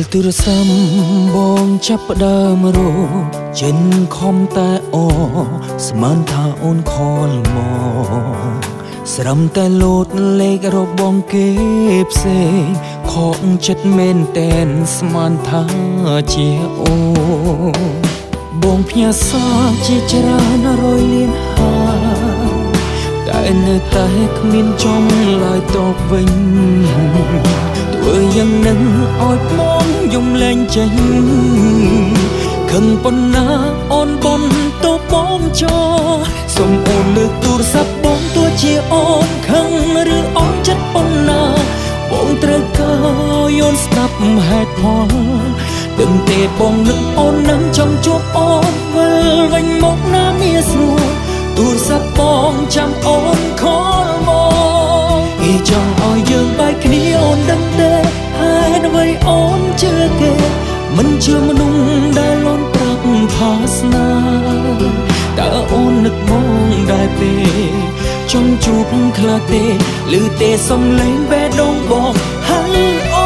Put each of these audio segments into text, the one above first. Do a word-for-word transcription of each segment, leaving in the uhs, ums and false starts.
ទូរស័ព្ទបងចាប់ផ្ដើមរោចិនខំតែអស្មានថាអូនខលមកស្រំតែលោតលេខរបងគេផ្សេងខកចិត្តមែនតែនស្មានថាជាអូបងផ្ញើសារជាច្រើនរយលានហាតែនៅតែគ្មានចំឡើយតបវិញធ្វើយ៉ាងនឹងឲ្យបងយំលែងចេញខឹងប៉ុណ្ណាអូនបនទៅបងចោសុំអូនលើកទូរស័ព្ទបងទោះជាអូនខឹងឬអូនចិត្តប៉ុណ្ណាបងត្រូវការយល់ស្ដាប់ហេតុផលដឹងទេបងនឹកអូននឹងចង់ជួបអូនវិលវិញមកណាមានស្រួលទូរស័ព្ទបងចាំអូនខលមកគេចង់ឲ្យយើងបែកគ្នាអូនដឹងទេហើយអ្វីអូនជឿគេមិនជឿមនុស្សដែលលន់ប្រាប់ថាស្នេហ៍តើអូននឹកបងដែរទេចង់ជួបខ្លះទេឮទេសំឡេងបេះដូងបងហើយអូ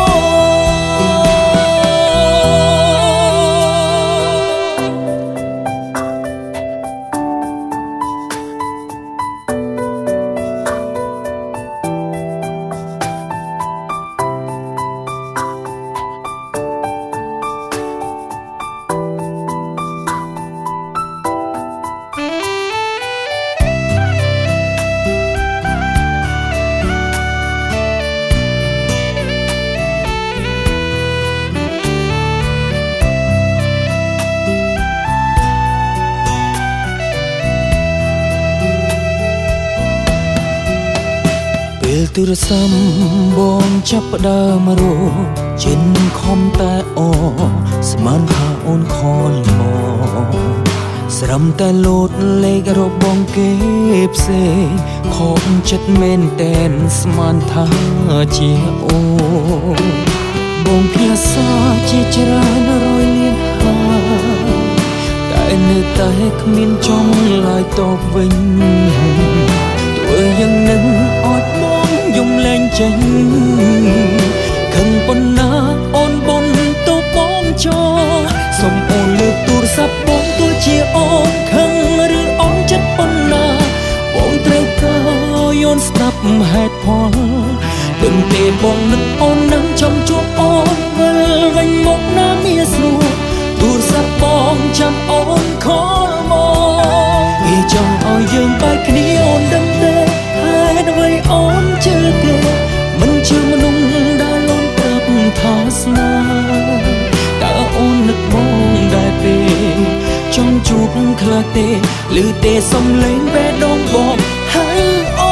ទូរស័ព្ទបងចាប់ផ្ដើមរោចិនខំតែអស្មានថាអូនខលមកស្រំតែលោតលេខរបងគេផ្សេងខកចិត្តមែនតែនស្មានថាជាអូបងផ្ញើសារជាច្រើនរយលានហាតែនៅតែគ្មានចំឡើយតបវិញធ្វើយ៉ាងនឹងអត់បងយំលែងចេញខឹងប៉ុណ្ណាអូនបនទៅបងចោសុំអូនលើកទូរស័ព្ទបងទោះជាអូនខឹងឬអូនចិត្តប៉ុណ្ណាបងត្រូវការយល់ស្ដាប់ហេតុផលដឹងទេបងនឹកអូននឹងចង់ជួបអូនវិលវិញមកណាមានស្រួលទូរស័ព្ទបងចាំអូនខលមកគេចង់ឲ្យយើងបែកគ្នាអូនដឹងទេហើយអ្វីអូនជឿគេមិនជឿមនុស្សដែលលន់ប្រាប់ថាស្នេហ៍តើអូននឹកបងដែរទេចង់ជួបខ្លះទេឮទេសំឡេងបេះដូងបងហើយអូ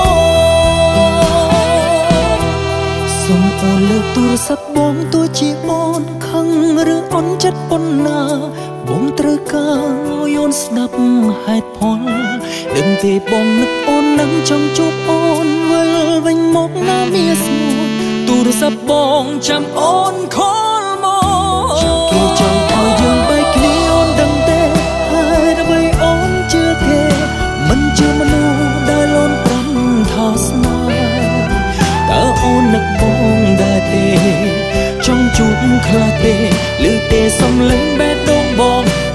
សុំអូនលើកទូរស័ព្ទបងទោះជាអូនខឹងឬអូនចិត្តប៉ុណ្ណាបងត្រូវការយល់ស្ដាប់ហេតុផលដឹងទេបងនឹកអូននឹងចង់ជួបអូនវិលវិញមកណាមានស្រួលទូរស័ព្ទបងចាំអូនខលមកគេចង់ឲ្យយើងបែកគ្នាអូនដឹងទេហើយអ្វីអូនជឿគេមិនជឿមនុស្សដែលលន់ប្រាំថាស្នេហ៍តើអូននឹកបងដែរទេចង់ជួបខ្លះទេឮទេសំឡេងបេះដូងបង